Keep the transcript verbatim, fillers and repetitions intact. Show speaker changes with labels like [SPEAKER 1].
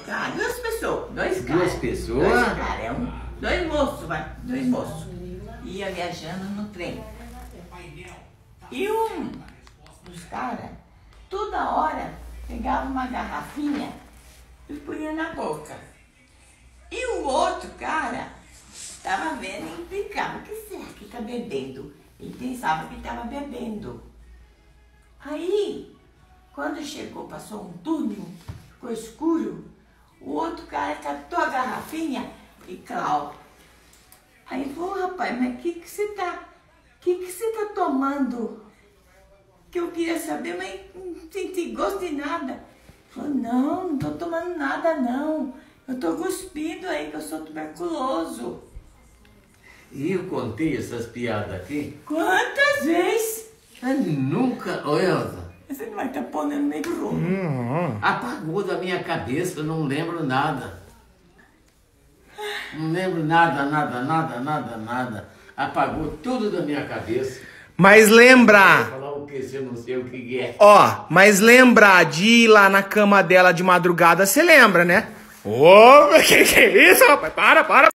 [SPEAKER 1] Ah, duas pessoas, dois caras.
[SPEAKER 2] Duas pessoas?
[SPEAKER 1] Dois caras, é um, dois moços, vai, dois moços. Ia viajando no trem. E um dos caras, toda hora, pegava uma garrafinha e punha na boca. E o outro cara estava vendo e implicava, o que será que está bebendo? Ele pensava que estava bebendo. Aí, quando chegou, passou um túnel, ficou escuro, o outro cara catou a garrafinha e clau. Aí falou, rapaz, mas o que que você tá, que que você tá tomando? Que eu queria saber, mas não senti gosto de nada. Falou, não, não tô tomando nada não. Eu tô cuspindo aí que eu sou tuberculoso.
[SPEAKER 2] E eu contei essas piadas aqui?
[SPEAKER 1] Quantas vezes?
[SPEAKER 2] Eu nunca... Ô, Elza.
[SPEAKER 1] Você não vai estar pondo no meio do rumo.
[SPEAKER 2] Uhum. Apagou da minha cabeça, eu não lembro nada. Não lembro nada, nada, nada, nada, nada. Apagou tudo da minha cabeça.
[SPEAKER 3] Mas lembra...
[SPEAKER 2] Vou falar o que se eu não sei o que é.
[SPEAKER 3] Ó, mas lembra de ir lá na cama dela de madrugada, você lembra, né? Ô, que que é isso, rapaz? Para, para.